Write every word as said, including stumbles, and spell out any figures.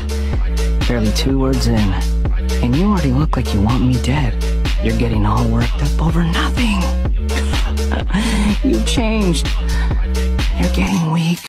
Barely two words in, and you already look like you want me dead. You're getting all worked up over nothing. You've changed. You're getting weak.